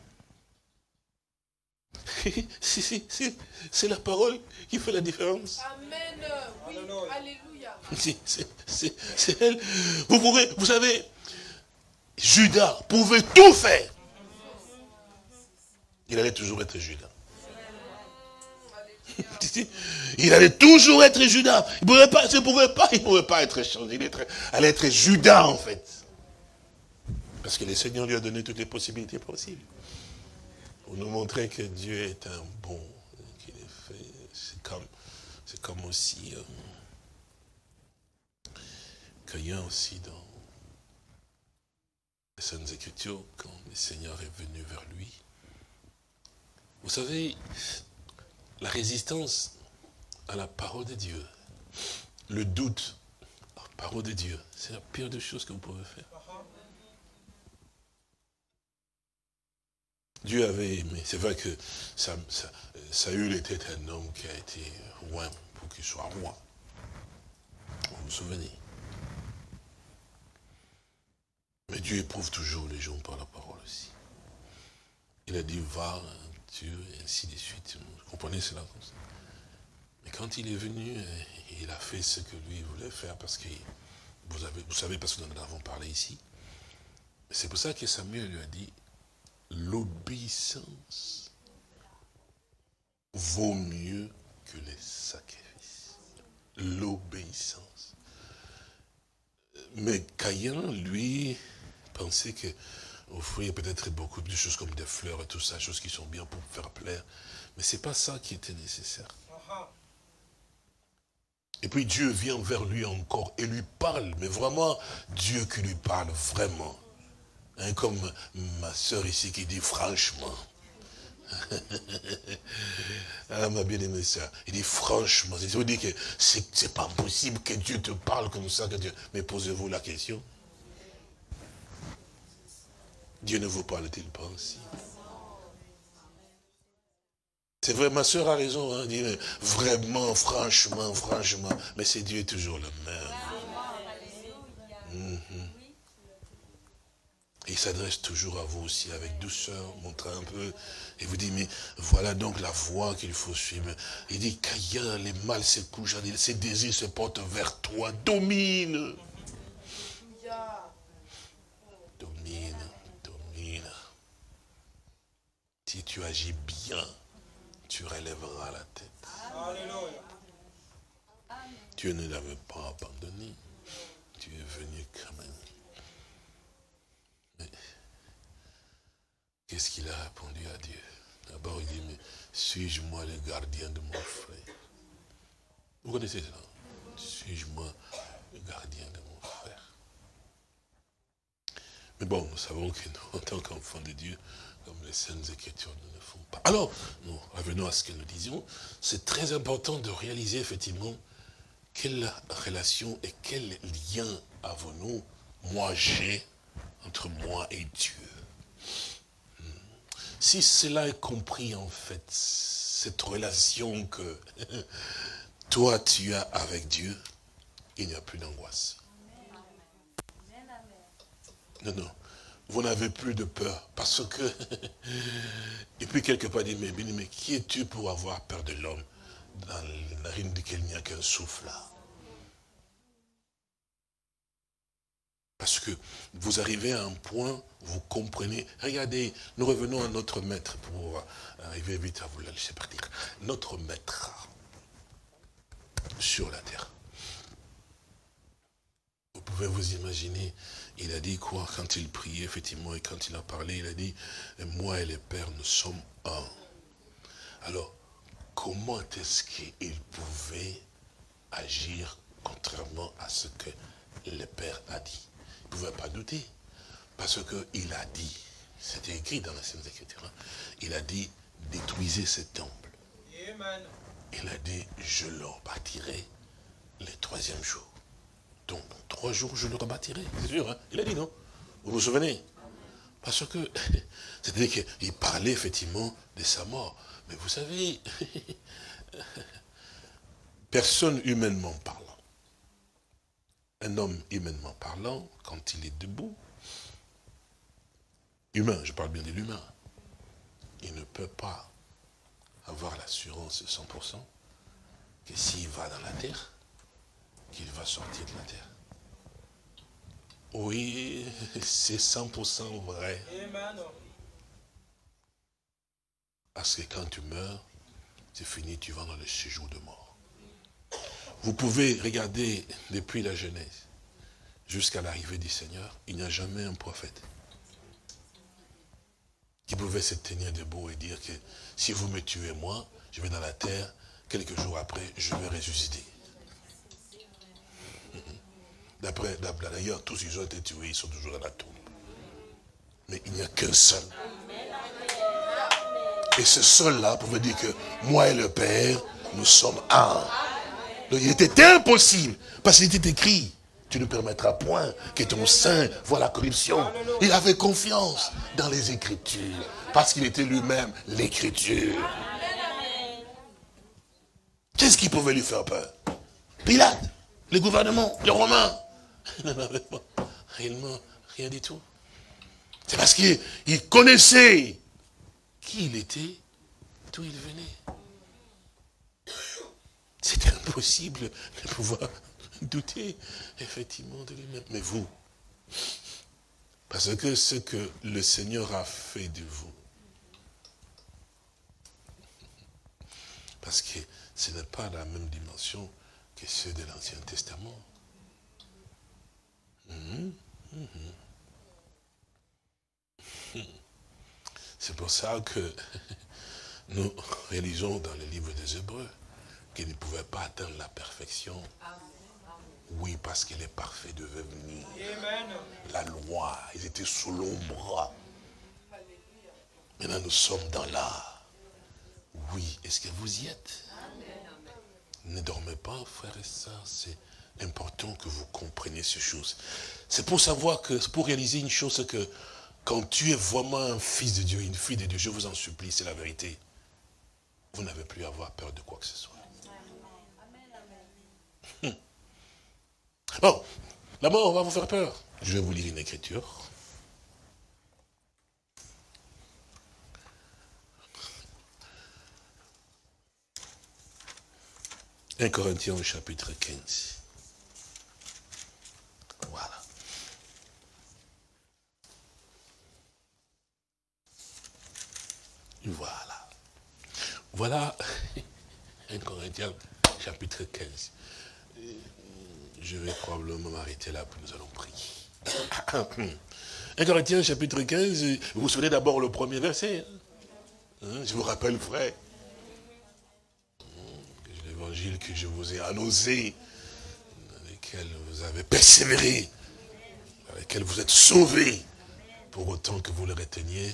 B: si, si, si, c'est la parole qui fait la différence.
C: Amen. Oui. Alléluia.
B: C'est elle. Vous pouvez, vous savez, Judas pouvait tout faire. Il allait toujours être Judas. Il allait toujours être Judas. Il ne pouvait pas, il pouvait pas, il pouvait pas être changé. Il allait être Judas en fait. Parce que le Seigneur lui a donné toutes les possibilités possibles. Pour nous montrer que Dieu est un bon. Qu'il est fait. C'est comme, c'est comme aussi. Euh, Caïn aussi dans les Saintes Écritures, quand le Seigneur est venu vers lui. Vous savez, la résistance à la parole de Dieu, le doute à la parole de Dieu, c'est la pire des choses que vous pouvez faire. Dieu avait aimé. C'est vrai que Saül était un homme qui a été roi pour qu'il soit roi. Vous vous souvenez? Mais Dieu éprouve toujours les gens par la parole aussi. Il a dit, va, Dieu, et ainsi de suite. Vous comprenez cela comme ça? Mais quand il est venu, il a fait ce que lui voulait faire, parce que, vous, avez, vous savez, parce que nous en avons parlé ici. C'est pour ça que Samuel lui a dit, l'obéissance vaut mieux que les sacrifices. L'obéissance. Mais Caïn, lui, pensait que offrir peut-être beaucoup de choses comme des fleurs et tout ça, choses qui sont bien pour faire plaire. Mais ce n'est pas ça qui était nécessaire. Et puis Dieu vient vers lui encore et lui parle. Mais vraiment, Dieu qui lui parle vraiment. Hein, comme ma soeur ici qui dit franchement. Ah, ma bien-aimée sœur, il dit franchement, il vous dit que c'est pas possible que Dieu te parle comme ça, que Dieu... Mais posez-vous la question. Dieu ne vous parle-t-il pas aussi? C'est vrai, ma soeur a raison, hein, dit, vraiment, franchement, franchement, mais c'est Dieu toujours le même. Mm-hmm. Il s'adresse toujours à vous aussi avec douceur, montrant un peu, et vous dit, mais voilà donc la voie qu'il faut suivre. Il dit, Caïn, les mâles se couchent, ses désirs se portent vers toi, domine. Domine, domine. Si tu agis bien, tu relèveras la tête. Alléluia. Dieu ne l'avait pas abandonné. Tu es venu quand même. Mais qu'est-ce qu'il a répondu à Dieu? D'abord, il dit, mais suis-je moi le gardien de mon frère? Vous connaissez cela? Suis-je moi le gardien de mon frère? Mais bon, nous savons que nous, en tant qu'enfants de Dieu, comme les Saintes Écritures ne le font pas. Alors, nous revenons à ce que nous disions. C'est très important de réaliser effectivement quelle relation et quel lien avons-nous, moi j'ai, entre moi et Dieu. Si cela est compris en fait, cette relation que toi tu as avec Dieu, il n'y a plus d'angoisse. Non, non. Vous n'avez plus de peur, parce que, et puis quelque part, dit, mais, mais qui es-tu pour avoir peur de l'homme, dans les narines duquel il n'y a qu'un souffle là? Parce que vous arrivez à un point, vous comprenez, regardez, nous revenons à notre maître, pour arriver vite à vous la laisser partir. Notre maître, sur la terre. Vous pouvez vous imaginer, il a dit quoi quand il priait, effectivement, et quand il a parlé, il a dit, moi et le Père, nous sommes un. Alors, comment est-ce qu'il pouvait agir contrairement à ce que le Père a dit? Il ne pouvait pas douter, parce qu'il a dit, c'était écrit dans la Sainte Écriture, hein, il a dit, détruisez ce temple. Amen. Il a dit, je le rebâtirai le troisième jour. Donc, dans trois jours, je le rebâtirai. C'est sûr, hein? Il a dit, non? Vous vous souvenez? Parce que, c'est-à-dire qu'il parlait effectivement de sa mort. Mais vous savez, personne humainement parlant, un homme humainement parlant, quand il est debout, humain, je parle bien de l'humain, il ne peut pas avoir l'assurance cent pour cent que s'il va dans la terre, qu'il va sortir de la terre. Oui, c'est cent pour cent vrai. Parce que quand tu meurs, c'est fini, tu vas dans le séjour de mort. Vous pouvez regarder depuis la Genèse jusqu'à l'arrivée du Seigneur, il n'y a jamais un prophète qui pouvait se tenir debout et dire que si vous me tuez moi, je vais dans la terre, quelques jours après, je vais ressusciter. D'après, d'ailleurs, tous ils ont été tués, ils sont toujours dans la tombe. Mais il n'y a qu'un seul. Et ce seul-là pouvait dire que moi et le Père, nous sommes un. Donc il était impossible, parce qu'il était écrit, tu ne permettras point que ton sein voie la corruption. Il avait confiance dans les Écritures, parce qu'il était lui-même l'Écriture. Qu'est-ce qui pouvait lui faire peur? Pilate, le gouvernement, les Romains. Il n'en avait pas réellement rien du tout. C'est parce qu'il connaissait qui il était, d'où il venait. C'était impossible de pouvoir douter effectivement de lui-même. Mais vous, parce que ce que le Seigneur a fait de vous, parce que ce n'est pas la même dimension que ceux de l'Ancien Testament. Mmh, mmh. C'est pour ça que nous réalisons dans le livre des Hébreux qu'ils ne pouvaient pas atteindre la perfection. Oui, parce que les parfaits devaient venir. La loi, ils étaient sous l'ombre. Maintenant, nous sommes dans la oui, est-ce que vous y êtes? Ne dormez pas, frères et sœurs, c'est important que vous compreniez ces choses. C'est pour savoir que, pour réaliser une chose, c'est que quand tu es vraiment un fils de Dieu, une fille de Dieu, je vous en supplie, c'est la vérité, vous n'avez plus à avoir peur de quoi que ce soit. Hum. Bon, la mort va vous faire peur. Je vais vous lire une écriture. un Corinthiens au chapitre quinze. Voilà. Voilà. Voilà un Corinthiens chapitre quinze. Je vais probablement m'arrêter là, puis nous allons prier. un Corinthiens chapitre quinze, vous vous souvenez d'abord le premier verset. Hein, je vous rappelle, frère. L'évangile que je vous ai annoncé, dans lequel vous avez persévéré, dans lequel vous êtes sauvés, pour autant que vous le reteniez.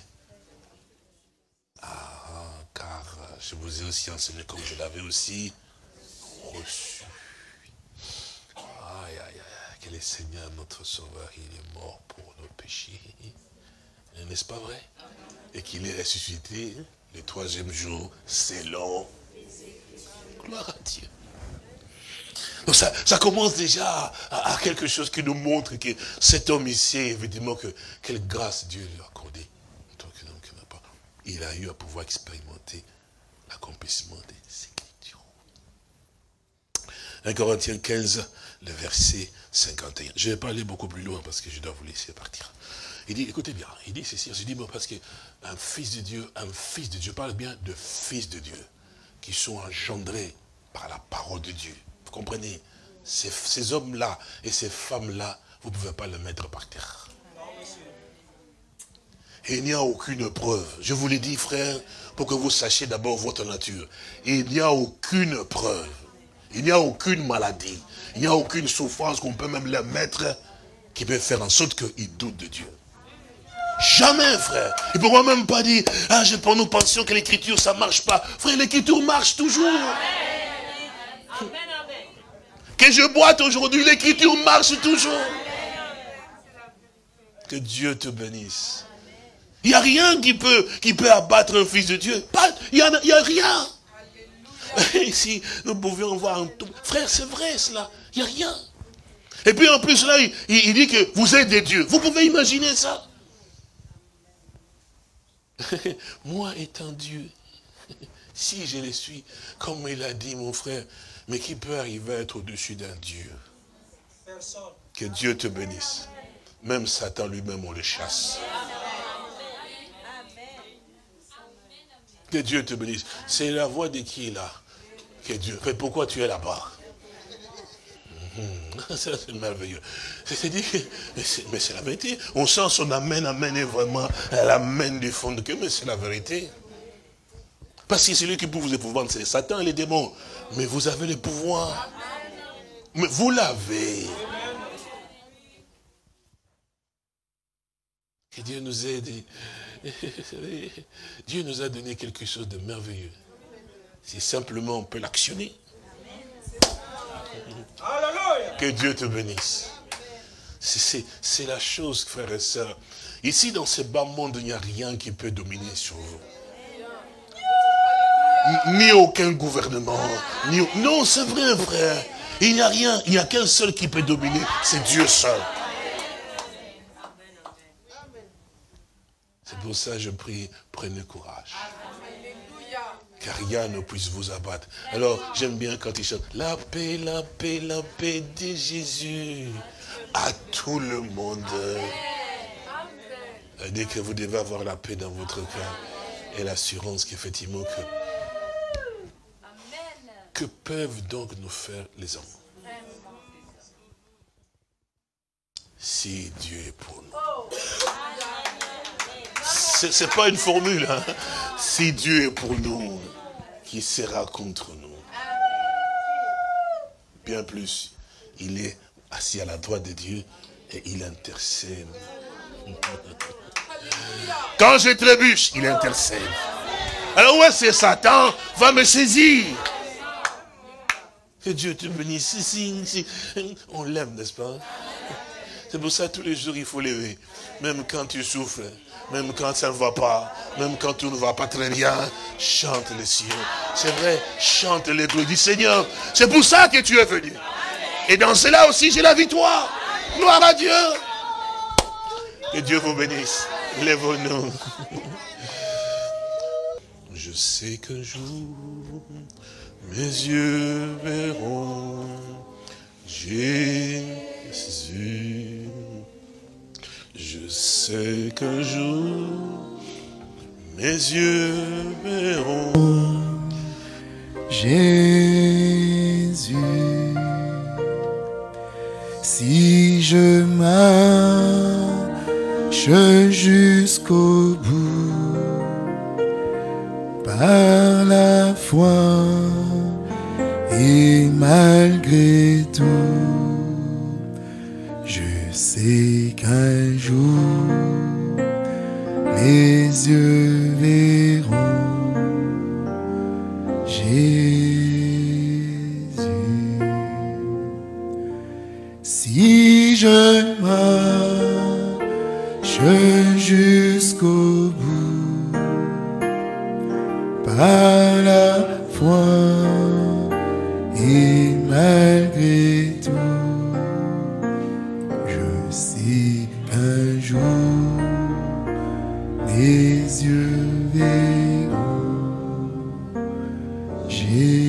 B: Ah, car je vous ai aussi enseigné comme je l'avais aussi reçu. Aïe, aïe, aïe, que le Seigneur, notre Sauveur, il est mort pour nos péchés. N'est-ce pas vrai? Et qu'il est ressuscité le troisième jour, c'est long. Gloire à Dieu. Donc ça, ça commence déjà à, à, à quelque chose qui nous montre que cet homme ici, évidemment, que quelle grâce Dieu lui a accordée. Il a eu à pouvoir expérimenter l'accomplissement des Écritures. un Corinthiens quinze, le verset cinquante et un. Je ne vais pas aller beaucoup plus loin parce que je dois vous laisser partir. Il dit, écoutez bien, il dit ceci, je dis, bon, parce qu'un fils de Dieu, un fils de Dieu, je parle bien de fils de Dieu, qui sont engendrés par la parole de Dieu. Vous comprenez? Ces, ces hommes-là et ces femmes-là, vous ne pouvez pas les mettre par terre. Et il n'y a aucune preuve. Je vous l'ai dit, frère, pour que vous sachiez d'abord votre nature. Il n'y a aucune preuve. Il n'y a aucune maladie. Il n'y a aucune souffrance qu'on peut même les mettre qui peut faire en sorte qu'ils doutent de Dieu. Jamais, frère. Il ne pourra même pas dire, ah, je, nous pensions que l'écriture, ça ne marche pas. Frère, l'écriture marche toujours. Amen. Que je boite aujourd'hui, l'écriture marche toujours. Que Dieu te bénisse. Il n'y a rien qui peut, qui peut abattre un fils de Dieu. Pas, il n'y a, il y a rien. Si nous pouvions voir un tout. Frère, c'est vrai cela. Il n'y a rien. Et puis en plus là, il, il dit que vous êtes des dieux. Vous pouvez imaginer ça? Moi étant Dieu, si je le suis, comme il a dit mon frère, mais qui peut arriver à être au-dessus d'un Dieu? Personne. Que Dieu te bénisse. Même Satan lui-même, on le chasse. Que Dieu te bénisse. C'est la voix de qui là? Que Dieu. Mais pourquoi tu es là-bas? Mmh. Ça c'est merveilleux. C'est-à-dire que, mais c'est la vérité. On sent son amen, amen est vraiment l'amen du fond de cœur, mais c'est la vérité. Parce que celui qui peut vous épouvanter, c'est Satan et les démons. Mais vous avez le pouvoir. Mais vous l'avez. Que Dieu nous aide. Dieu nous a donné quelque chose de merveilleux. Si simplement on peut l'actionner. Que Dieu te bénisse. C'est la chose, frères et sœurs. Ici, dans ce bas monde, il n'y a rien qui peut dominer sur vous. Ni aucun gouvernement. Ni... Non, c'est vrai, frère. Il n'y a rien, il n'y a qu'un seul qui peut dominer. C'est Dieu seul. C'est pour ça que je prie, prenez courage. Car rien ne puisse vous abattre. Alors, j'aime bien quand il chante, la paix, la paix, la paix de Jésus à tout le monde. Dès que vous devez avoir la paix dans votre cœur et l'assurance qu'effectivement que... Que peuvent donc nous faire les hommes? Si Dieu est pour nous. Ce n'est pas une formule. Hein? Si Dieu est pour nous, qui sera contre nous? Bien plus, il est assis à la droite de Dieu et il intercède. Quand je trébuche, il intercède. Alors ouais, c'est Satan va me saisir. Que Dieu te bénisse. Si, si, si. On l'aime, n'est-ce pas? C'est pour ça, tous les jours, il faut lever. Même quand tu souffres, même quand ça ne va pas, même quand tout ne va pas très bien, chante les cieux. C'est vrai, chante les gloires du Seigneur. C'est pour ça que tu es venu. Et dans cela aussi, j'ai la victoire. Gloire à Dieu. Que Dieu vous bénisse. Lève-nous. Je sais qu'un jour, mes yeux verront Jésus. Je sais qu'un jour, mes yeux verront
A: Jésus. Si je marche jusqu'au bout, par la foi et malgré tout, je sais qu'un jour mes yeux verront Jésus. Si je marche jusqu'au bout, par la foi et malgré tout, je sais qu'un jour mes yeux verront Jésus.